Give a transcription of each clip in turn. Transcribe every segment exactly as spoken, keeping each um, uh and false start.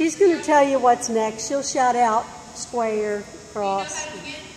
She's going to tell you what's next. She'll shout out square, cross.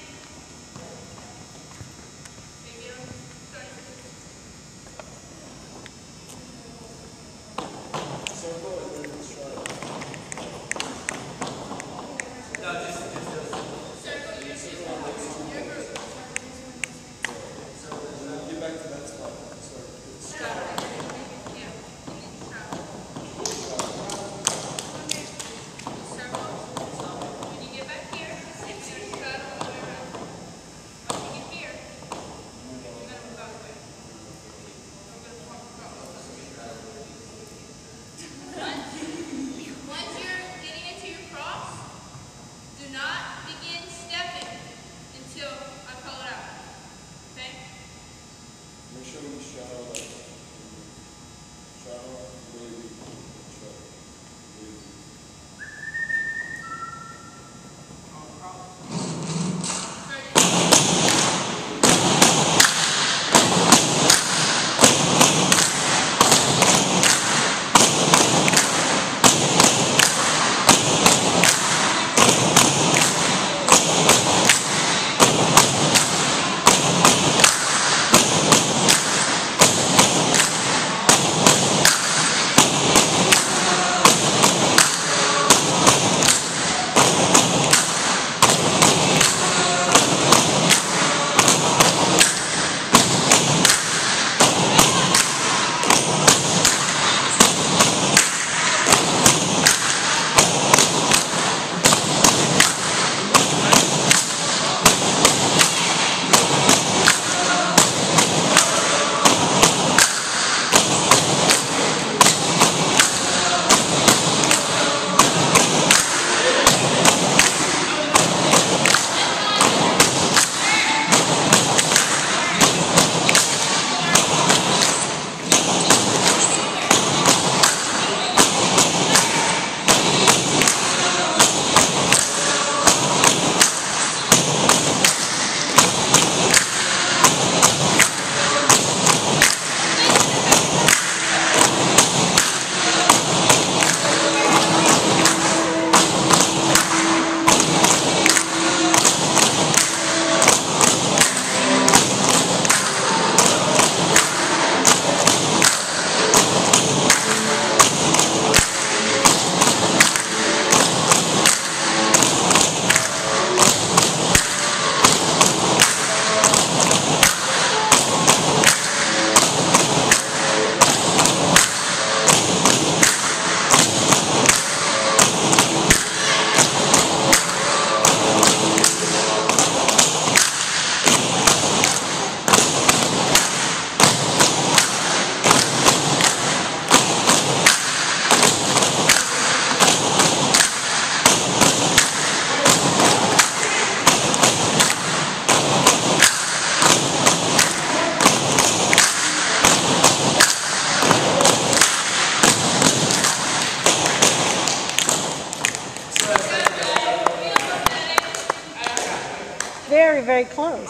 Very, very close.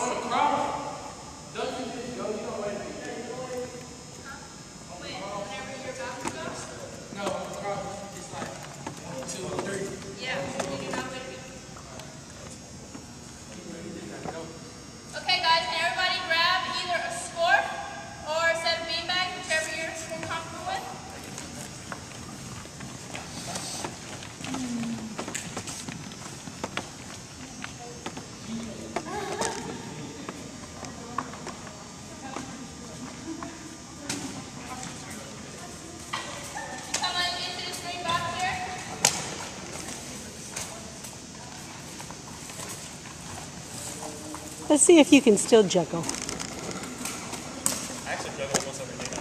Okay, guys, can everybody grab either a scarf or a set of beanbags, whichever you're more comfortable with? Come on into this green box here. Let's see if you can still juggle. I actually juggle almost every day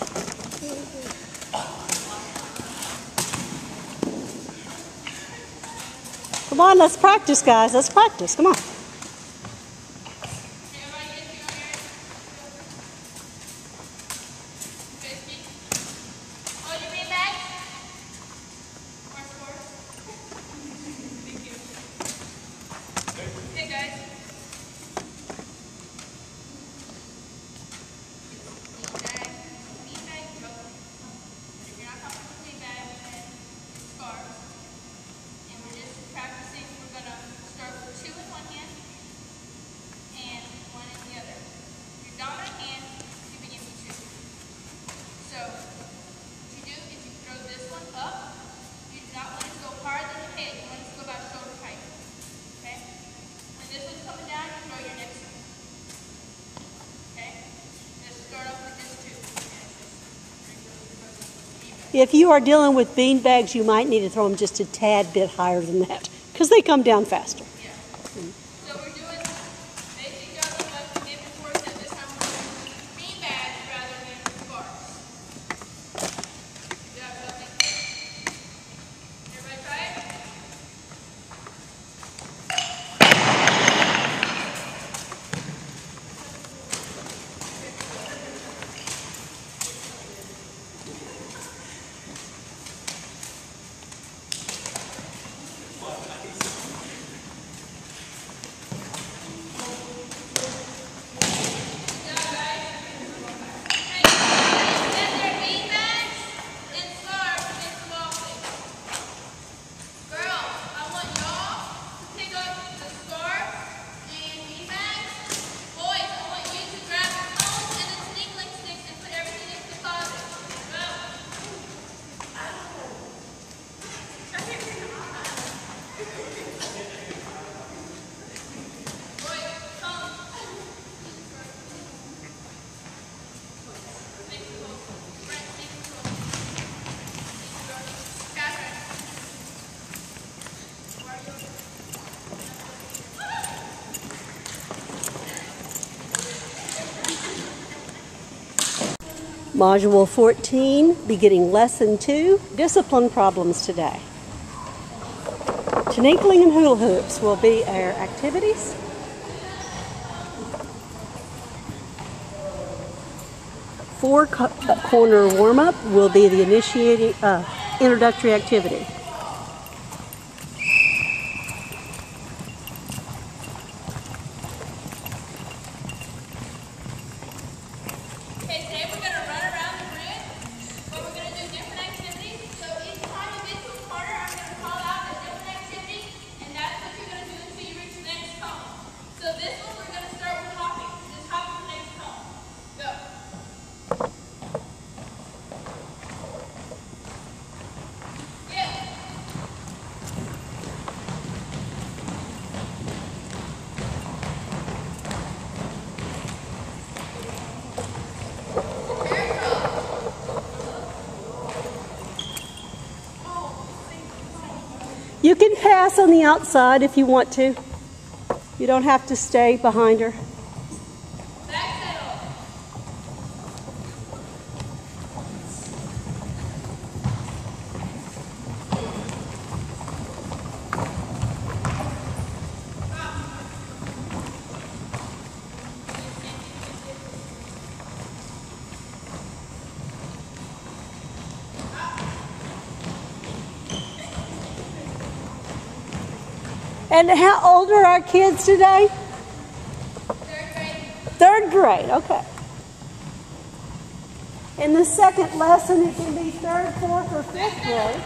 now. Come on, let's practice, guys. Let's practice. Come on. If you are dealing with bean bags, you might need to throw them just a tad bit higher than that because they come down faster. Yeah. So we're doing basic juggling like we did before, except this time we're doing bean bags rather than scarves. Yeah, nothing. Everybody try it? Module fourteen, beginning lesson two, discipline problems today. Tiniklng and hula hoops will be our activities. Four co corner warm-up will be the initiating uh, introductory activity. You can pass on the outside if you want to. You don't have to stay behind her. And how old are our kids today? Third grade. Third grade, okay. In the second lesson, it can be third, fourth, or fifth grade.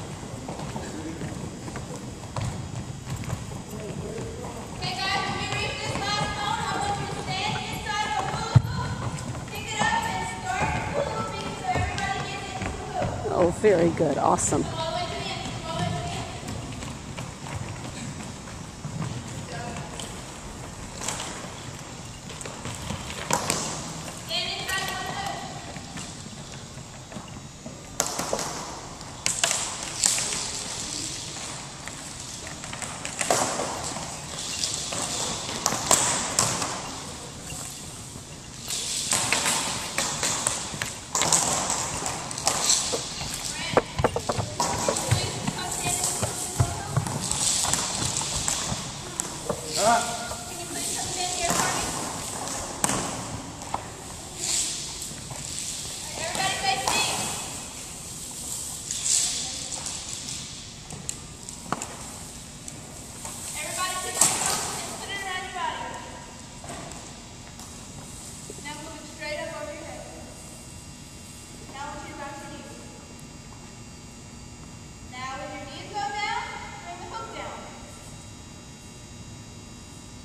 Okay, guys, when you reach this last cone, I want you to stand inside of a hula hoop, pick it up, and start hula hooping so everybody gets into the hoop. Oh, very good. Awesome. All the way to the end. All the way to the end. Stand inside of a hoop. Can you please come stand here for me? Everybody face me. Everybody pick up your phone and put it around your body. Now move it straight up over your head. Now I want you to bounce your knees. Now when your knees go down, bring the hook down.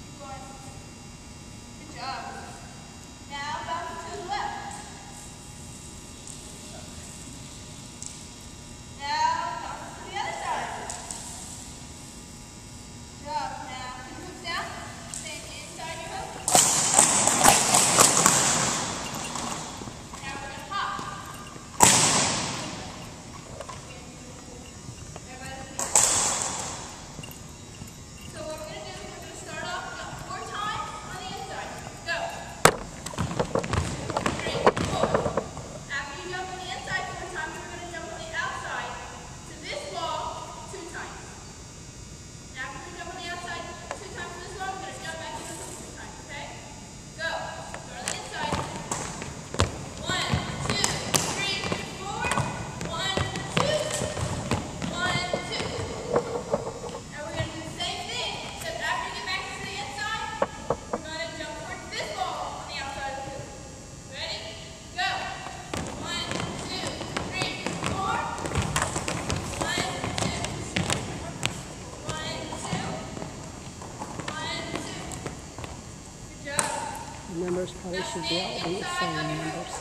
numbers probably should be all be the same numbers.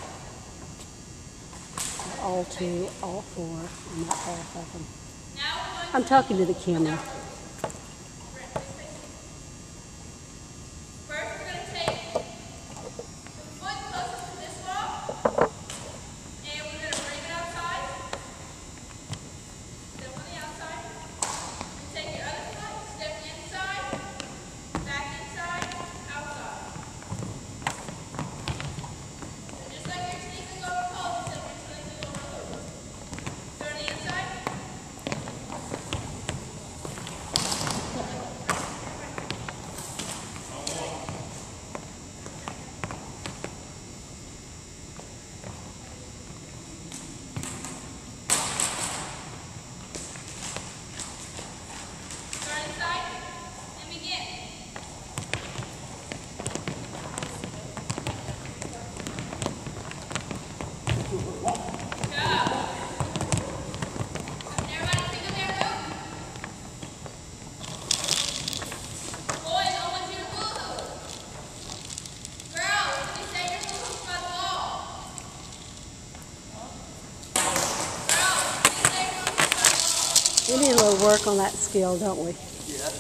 All two, all four, and not all of them. I'm talking to the camera. We need a little work on that skill, don't we? Yeah.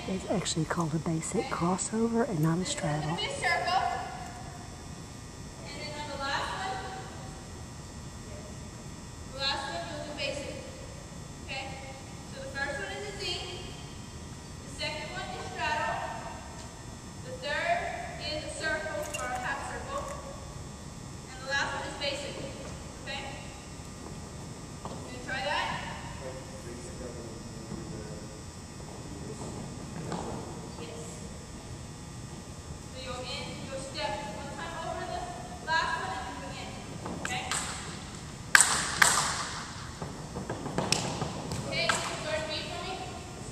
It's actually called a basic crossover and not a straddle. This circle. And then on the last one, the last one you'll do basic. Okay? So the first one is a Z. The second one is straddle. The third is a circle or a half circle. And the last one is basic. Okay? You gonna try that? Yes. So you'll in, you'll step one time over the last one and then go in. Okay? Okay, so first beat for me.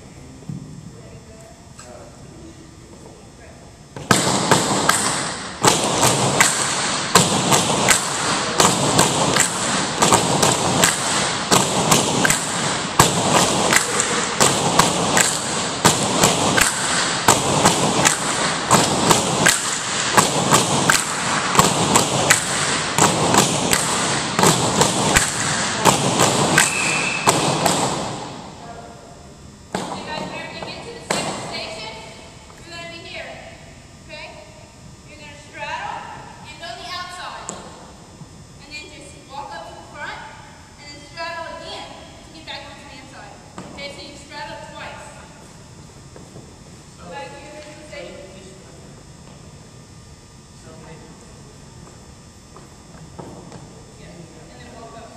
Okay, guys, whenever you get to the second station, you're going to be here. Okay? You're going to straddle and go the outside. And then just walk up to the front and then straddle again to get back onto the inside. Okay, so you straddle twice. Go back to your original station. Yeah, and then walk up.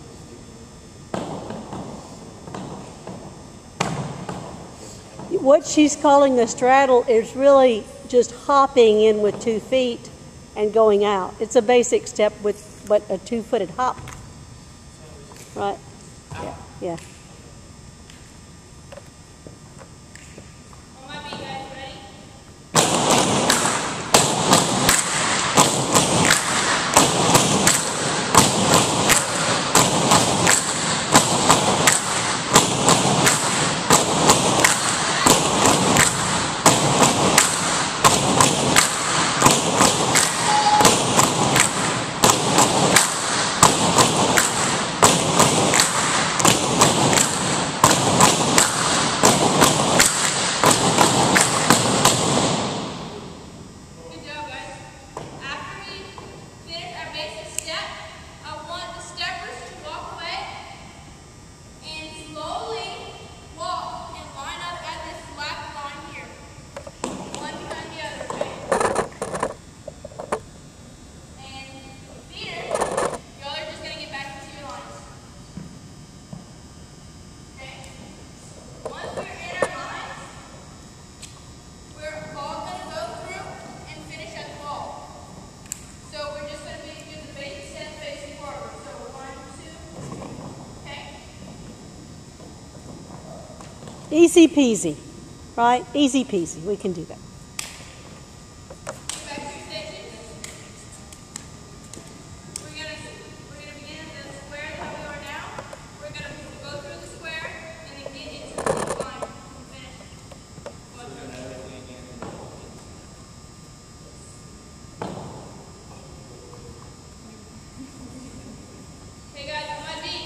What she's calling the straddle is really just hopping in with two feet and going out. It's a basic step with what a two-footed hop. Right? Yeah. Yeah. On my beat, guys, ready? Good job, guys. After we finish our basic step, I want the steppers to walk away and slowly walk and line up at this black line here. One behind the other, okay? And the feeders, y'all are just going to get back into your lines. Okay? Once we're in our lines, we're all going to go through and finish at the wall. So we're just going to be do the basic steps facing forward. So one, two, okay? Easy peasy. Right? Easy peasy. We can do that. Go back to your stations. We're going to we're going to begin at the square that we are now. We're going to go through the square and then get into the line and finish. One, two, okay, guys, on my beat.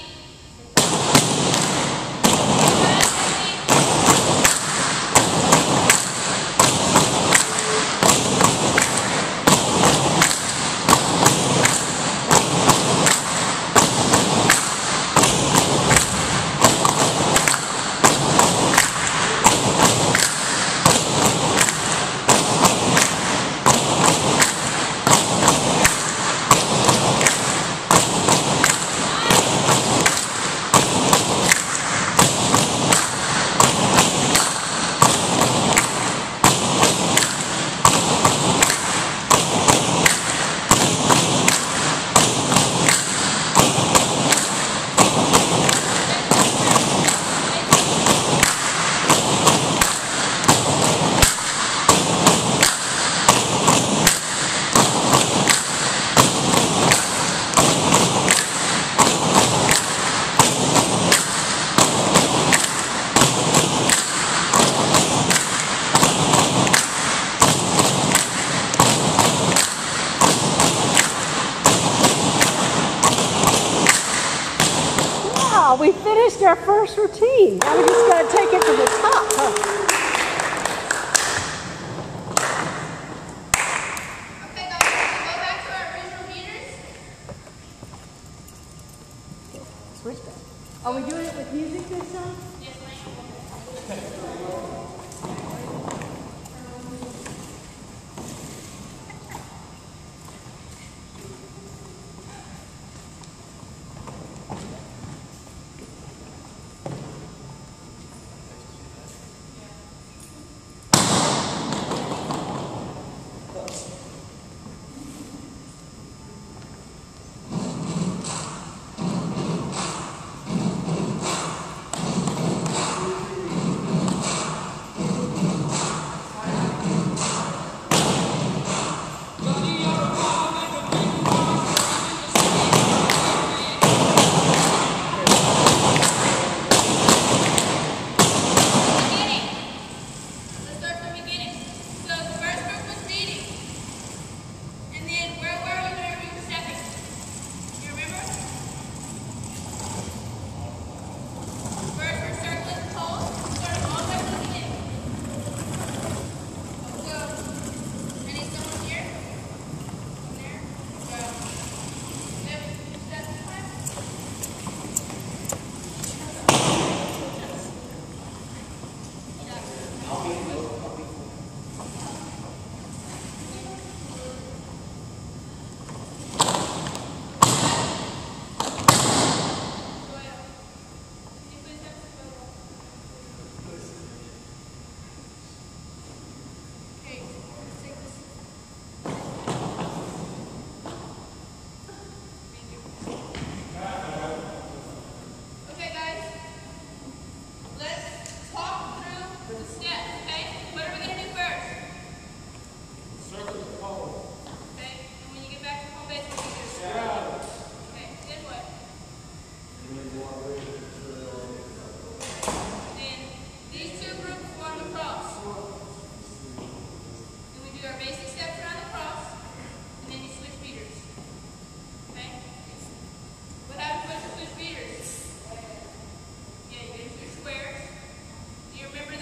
We finished our first routine. Now we just got to take it to the top, huh?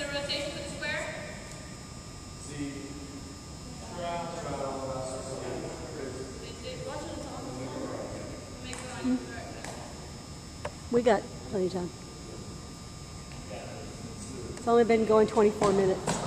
rotation for the square? See, straddle, straddle, Watch it on the Make it on your direction. We got plenty of time. It's only been going twenty-four minutes.